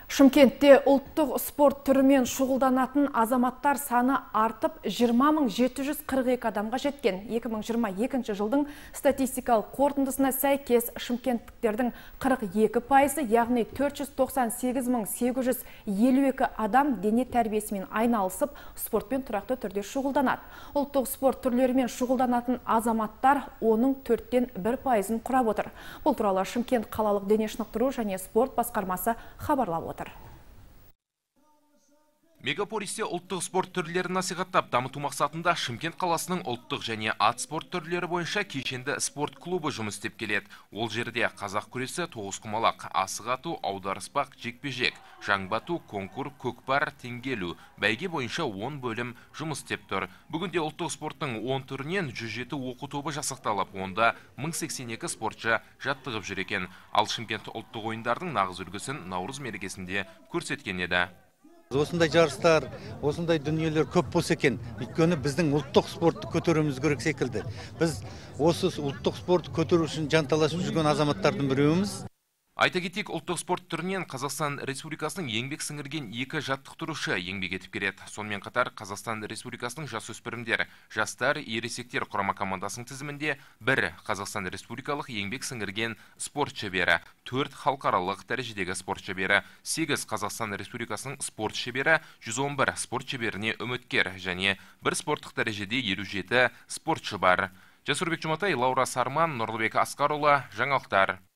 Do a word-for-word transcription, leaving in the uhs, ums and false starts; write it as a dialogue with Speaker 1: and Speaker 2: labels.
Speaker 1: Шымкентте ұлттық спорт түрімен шұғылданатын азаматтар саны артып жиырма мың жеті жүз қырық екі адамға жеткен. екі мың жиырма екінші жылдың статистикалық қорытындысына сәйкес шымкенттіктердің қырық екі пайызы, яғни төрт жүз тоқсан сегіз мың сегіз жүз елу екі адам дене тәрбиесімен айналысып, спортпен тұрақты түрде шұғылданады. Ұлттық спорт түрлерімен шұғылданатын азаматтар оның төрттен бір пайызын құрап отыр. Бұл туралы Шымкент қалалық дене шынықтыру және спорт басқармасы хабарлап отыр.
Speaker 2: Мегаполисте ұлттық спорт түрлерін насихаттап дамыту мақсатында Шымкент қаласының ұлттық және ат спорт түрлері бойынша кешенді спорт клубы жұмыс істеп келеді. Ол жерде қазақ күресі, тоғызқұмалақ, асық ату, аударыспақ, жекпе-жек, жаңбы ату, конкур, көкпар, теңге ілу, бәйге бойынша он бөлім жұмыс істеп тұр. Бүгінде ұлттық спорттың он түрінен жүз жеті оқу тобы жасақталып, онда мың сексен екі спортшы жаттығып жүр екен. Ал Шымкент ұлттық ойындардың нағыз үлгісін Наурыз мерекесінде көрсеткен еді.
Speaker 3: Осындай жарыстар, осындай дүниелер көп болса екен. Өйткені біздің ұлттық спортты көтеруіміз керек секілді. Біз осы ұлттық спортты көтеру үшін жанталасып жүрген азаматтардың біреуіміз.
Speaker 2: Айта кетейік, ұлттық спорт түрінен Қазақстан Республикасының еңбек сіңірген екі жаттықтырушы еңбек етіп келеді. Сонымен қатар Қазақстан Республикасының жасөспірімдер, жастар, ересектер құрама командасының тізімінде бір Қазақстан Республикалық еңбек сіңірген спорт шебері, төрт халықаралық дәрежедегі спорт шебері, сегіз Қазақстан Республикасының спорт шебері, жүз он бір спорт шеберіне үміткер және бір спорттық дәрежеде елу жеті спортшы бар. Жасурбек Жұматай, Лаура Сарман, Нұрлыбек Асқарұлы, жаңалықтар.